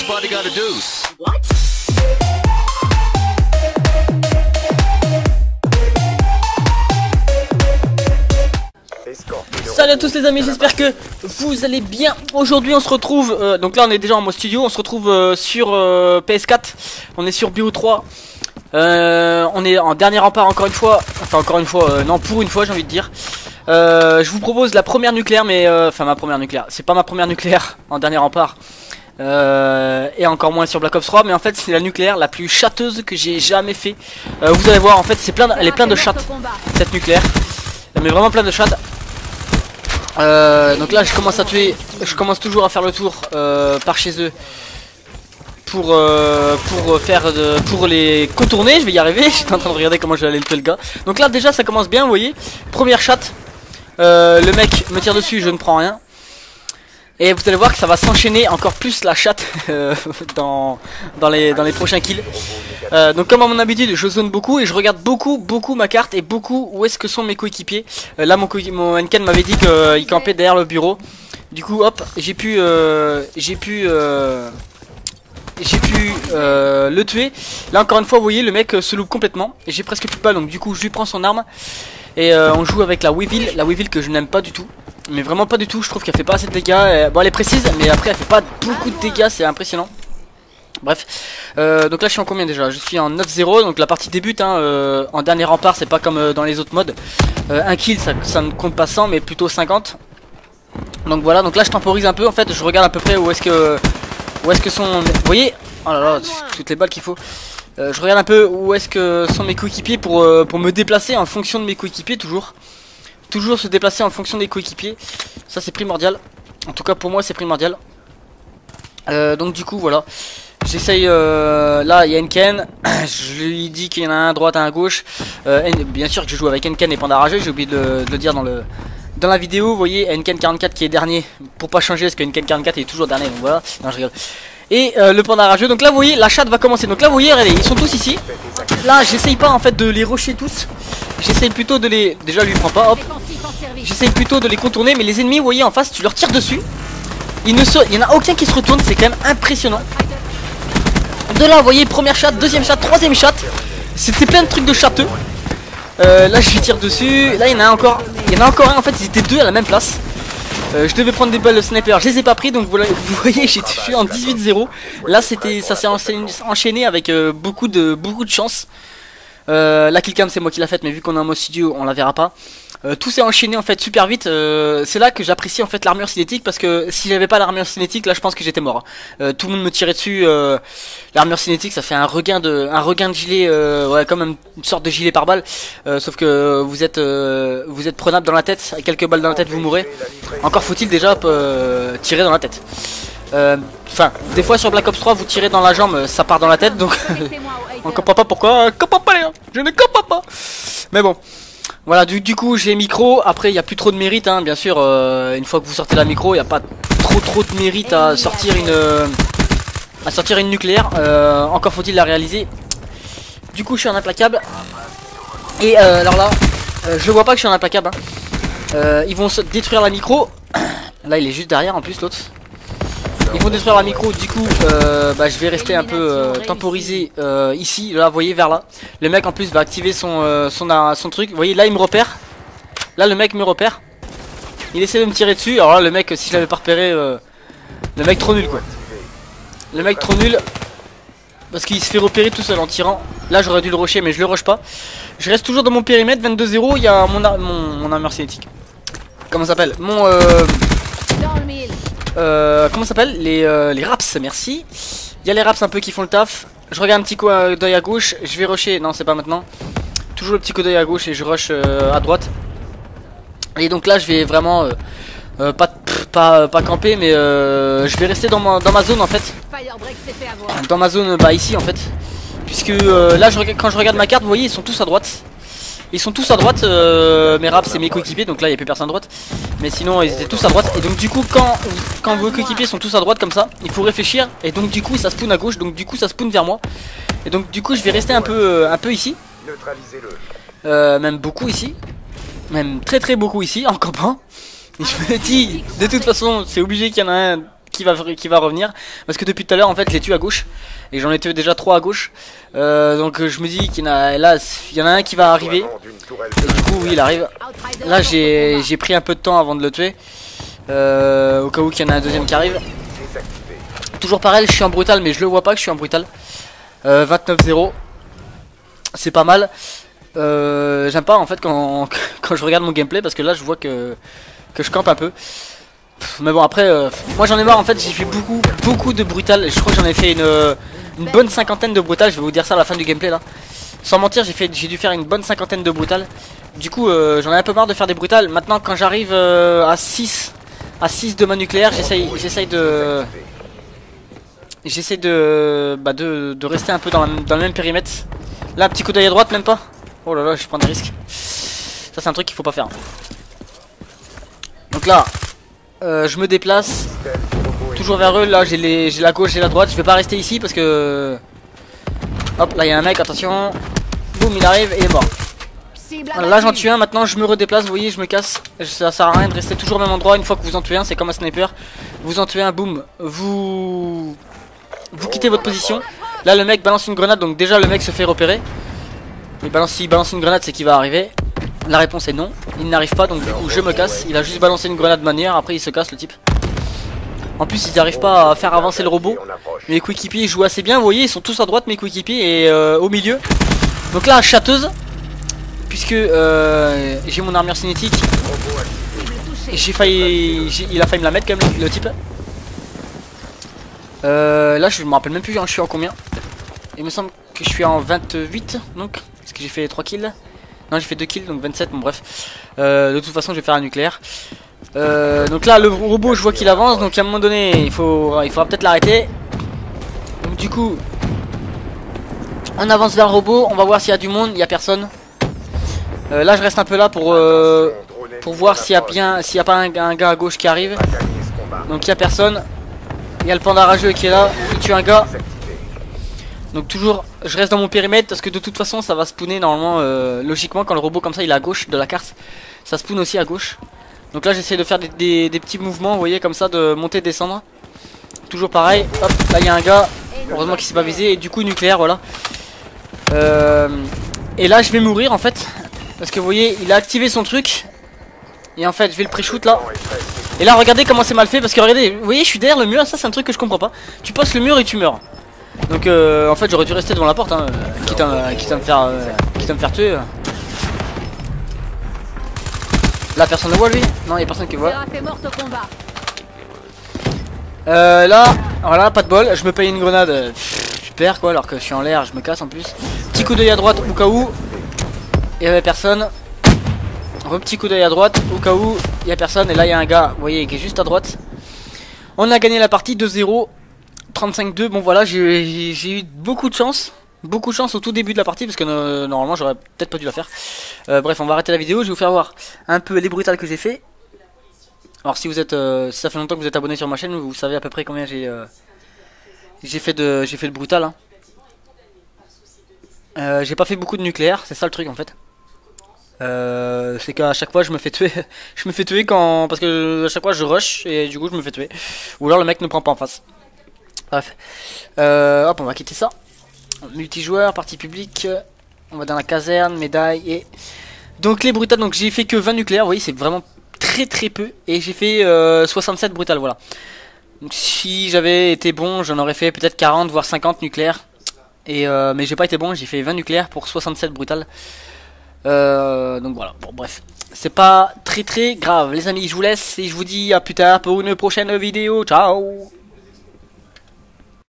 everybody gotta do. Salut à tous les amis, j'espère que vous allez bien. Aujourd'hui on se retrouve, donc là on est déjà en mode studio, on se retrouve sur PS4, on est sur BO3, on est en dernier rempart encore une fois, non pour une fois j'ai envie de dire. Je vous propose la première nucléaire, mais enfin ma première nucléaire, c'est pas ma première nucléaire en dernier rempart, et encore moins sur Black Ops 3, mais en fait c'est la nucléaire la plus chatteuse que j'ai jamais fait. Vous allez voir, en fait c'est elle est pleine de chattes cette nucléaire, mais vraiment plein de chattes. Donc là je commence à tuer, je commence toujours à faire le tour par chez eux pour les contourner. Je vais y arriver. J'étais en train de regarder comment je vais aller tuer le gars. Donc là déjà ça commence bien, vous voyez. Première chatte, le mec me tire dessus, je ne prends rien. Et vous allez voir que ça va s'enchaîner encore plus la chatte dans les prochains kills. Donc comme à mon habitude, je zone beaucoup et je regarde beaucoup ma carte et beaucoup où est-ce que sont mes coéquipiers. Là mon Enken m'avait dit qu'il campait derrière le bureau. Du coup hop, j'ai pu le tuer. Là encore une fois vous voyez le mec se loupe complètement. Et j'ai presque plus de balles, donc du coup je lui prends son arme. Et on joue avec la Weevil que je n'aime pas du tout. Mais vraiment pas du tout, je trouve qu'elle fait pas assez de dégâts. Bon elle est précise mais après elle fait pas beaucoup de dégâts, c'est impressionnant. Bref, donc là je suis en combien déjà? Je suis en 9-0, donc la partie débute hein, en dernier rempart, c'est pas comme dans les autres modes. Un kill ça ne compte pas 100 mais plutôt 50. Donc voilà, donc là je temporise un peu en fait, je regarde à peu près où est-ce que sont... Vous voyez? Oh là là, toutes les balles qu'il faut. Je regarde un peu où est-ce que sont mes coéquipiers pour me déplacer en fonction de mes coéquipiers toujours. Toujours se déplacer en fonction des coéquipiers, ça c'est primordial. En tout cas pour moi c'est primordial. Donc du coup voilà, j'essaye, là il y a Enken, je lui dis qu'il y en a un à droite, un à gauche. Bien sûr que je joue avec Enken et Panda Rageux, j'ai oublié de le dire dans la vidéo. Vous voyez Enken 44 qui est dernier, pour pas changer parce que Enken 44 est toujours dernier, donc voilà, non je rigole. Et le Panda Rageux, donc là vous voyez la chatte va commencer, donc là vous voyez regardez, ils sont tous ici. Là j'essaye pas en fait de les rusher tous, j'essaye plutôt de les, déjà lui prend pas, hop. J'essaye plutôt de les contourner, mais les ennemis vous voyez en face, tu leur tires dessus. Il y en a aucun qui se retourne, c'est quand même impressionnant. De là vous voyez première chatte, deuxième chatte, troisième chatte. C'était plein de trucs de chatteux. Là je lui tire dessus, là il y en a encore un en fait, ils étaient deux à la même place. Je devais prendre des balles de sniper, je les ai pas pris, donc voilà, vous voyez j'ai tué en 18-0. Là ça s'est enchaîné avec beaucoup de chance. La killcam c'est moi qui l'a faite, mais vu qu'on est en mode studio on la verra pas. Tout s'est enchaîné en fait super vite. C'est là que j'apprécie en fait l'armure cinétique, parce que si j'avais pas l'armure cinétique là je pense que j'étais mort. Tout le monde me tirait dessus. L'armure cinétique ça fait un regain de gilet, ouais, comme une sorte de gilet par balle, sauf que vous êtes prenable dans la tête. Avec quelques balles dans la tête vous mourrez. Encore faut-il déjà tirer dans la tête. Enfin des fois sur Black Ops 3 vous tirez dans la jambe, ça part dans la tête, donc on comprend pas pourquoi. Comprends pas les gars, je ne comprends pas. Mais bon. Voilà, du coup j'ai micro, après il n'y a plus trop de mérite hein, bien sûr, une fois que vous sortez la micro, il n'y a pas trop de mérite à sortir une nucléaire, encore faut-il la réaliser. Du coup je suis en implacable, et alors là, je vois pas que je suis en implacable hein. Ils vont se détruire la micro, là il est juste derrière en plus l'autre. Ils vont détruire la micro, du coup je vais rester un peu temporisé ici, là vous voyez vers là. Le mec en plus va activer son truc, vous voyez là il me repère. Là le mec me repère. Il essaie de me tirer dessus, alors là le mec si je l'avais pas repéré, le mec trop nul quoi. Le mec trop nul, parce qu'il se fait repérer tout seul en tirant. Là j'aurais dû le rusher mais je le rush pas. Je reste toujours dans mon périmètre, 22-0, il y a mon armure cinétique. Comment ça s'appelle? Comment ça s'appelle? Les raps, merci. Il y a les raps un peu qui font le taf. Je regarde un petit coup d'œil à gauche. Je vais rusher. Non, c'est pas maintenant. Toujours le petit coup d'œil à gauche et je rush à droite. Et donc là, je vais vraiment pas camper, mais je vais rester dans ma zone en fait. Dans ma zone, ici en fait. Puisque là, quand je regarde ma carte, vous voyez, ils sont tous à droite. Ils sont tous à droite, mes raps et mes coéquipiers, donc là il n'y a plus personne à droite. Mais sinon ils étaient tous à droite. Et donc du coup quand vos coéquipiers sont tous à droite comme ça, il faut réfléchir. Et donc du coup ça spawn à gauche, donc du coup ça spawn vers moi. Et donc du coup je vais rester un peu ici. Même beaucoup ici. Même très beaucoup ici en campant. Et je me dis, de toute façon c'est obligé qu'il y en a un qui va revenir. Parce que depuis tout à l'heure en fait je les tue à gauche. Et j'en ai tué déjà 3 à gauche. Donc je me dis qu'il y en a, là, il y en a un qui va arriver. Et du coup oui il arrive. Là j'ai pris un peu de temps avant de le tuer. Au cas où qu'il y en a un deuxième qui arrive. Toujours pareil, je suis en brutal mais je le vois pas que je suis en brutal. 29-0. C'est pas mal. J'aime pas en fait quand je regarde mon gameplay parce que là je vois que je campe un peu. Mais bon après moi j'en ai marre en fait, j'ai fait beaucoup de brutal. Je crois que j'en ai fait une bonne cinquantaine de brutal. Je vais vous dire ça à la fin du gameplay là. Sans mentir j'ai dû faire une bonne cinquantaine de brutal. Du coup j'en ai un peu marre de faire des brutal. Maintenant quand j'arrive à 6 de ma nucléaire, j'essaye de rester un peu dans le même périmètre. Là un petit coup d'œil à droite, même pas. Oh là là, je prends des risques. Ça c'est un truc qu'il faut pas faire. Donc là je me déplace toujours vers eux. Là j'ai la gauche et la droite. Je vais pas rester ici parce que hop là il y a un mec, attention. Boum, il arrive et il est mort. Voilà, là j'en tue un, maintenant je me redéplace. Vous voyez, je me casse. Ça sert à rien de rester toujours au même endroit. Une fois que vous en tuez un, c'est comme un sniper. Vous en tuez un, boum, vous quittez votre position. Là le mec balance une grenade, donc déjà le mec se fait repérer. S'il balance une grenade, c'est qu'il va arriver. La réponse est non, il n'arrive pas, donc du coup je me casse. Il a juste balancé une grenade manière, après il se casse le type. En plus ils n'arrivent pas à faire avancer le robot. Mes coéquipiers jouent assez bien, vous voyez, ils sont tous à droite mes coéquipiers et au milieu. Donc là châteuse, puisque j'ai mon armure cinétique. Il a failli me la mettre quand même le type. Là je me rappelle même plus, hein, je suis en combien. Il me semble que je suis en 28 donc. Parce que j'ai fait 3 kills. Non j'ai fait 2 kills donc 27, bon bref. De toute façon je vais faire un nucléaire. Donc là le robot je vois qu'il avance. Donc à un moment donné il faudra peut-être l'arrêter. Donc du coup on avance vers le robot. On va voir s'il y a du monde, il n'y a personne. Là je reste un peu là pour voir s'il y a pas un gars à gauche qui arrive. Donc il n'y a personne. Il y a le panda rageux qui est là, il tue un gars. Donc toujours je reste dans mon périmètre parce que de toute façon ça va spawner normalement logiquement quand le robot comme ça il est à gauche de la carte. Ça spawn aussi à gauche. Donc là j'essaie de faire des petits mouvements, vous voyez, comme ça, de monter descendre. Toujours pareil, hop, là il y a un gars. Heureusement qu'il s'est pas visé et du coup nucléaire, voilà. Et là je vais mourir en fait. Parce que vous voyez il a activé son truc. Et en fait je vais le pré-shoot là. Et là regardez comment c'est mal fait parce que regardez, vous voyez je suis derrière le mur, ça c'est un truc que je comprends pas. Tu passes le mur et tu meurs. Donc en fait j'aurais dû rester devant la porte hein, quitte à me faire tuer. Là personne ne voit lui. Non il y a personne qui voit. Là voilà pas de bol. Je me paye une grenade. Super quoi alors que je suis en l'air. Je me casse en plus. Petit coup d'œil à droite au cas où. Il y avait personne. Petit coup d'œil à droite au cas où il y a personne. Et là il y a un gars, vous voyez, qui est juste à droite. On a gagné la partie 2-0, 35-2. Bon voilà, j'ai eu beaucoup de chance au tout début de la partie parce que normalement j'aurais peut-être pas dû la faire. Bref, on va arrêter la vidéo. Je vais vous faire voir un peu les brutales que j'ai fait. Alors si vous êtes, si ça fait longtemps que vous êtes abonné sur ma chaîne, vous savez à peu près combien j'ai fait de brutal. Hein. J'ai pas fait beaucoup de nucléaire, c'est ça le truc en fait. C'est qu'à chaque fois je me fais tuer. Je me fais tuer parce que à chaque fois je rush et du coup je me fais tuer. Ou alors le mec ne prend pas en face. Bref. Hop, on va quitter ça. Multijoueur, partie publique. On va dans la caserne, médaille et... Donc les brutales, donc j'ai fait que 20 nucléaires. Vous voyez c'est vraiment très peu. Et j'ai fait 67 brutales, voilà. Donc si j'avais été bon j'en aurais fait peut-être 40 voire 50 nucléaires. Mais j'ai pas été bon, j'ai fait 20 nucléaires pour 67 brutales. Donc voilà, bon bref, c'est pas très grave les amis, je vous laisse et je vous dis à plus tard pour une prochaine vidéo, ciao.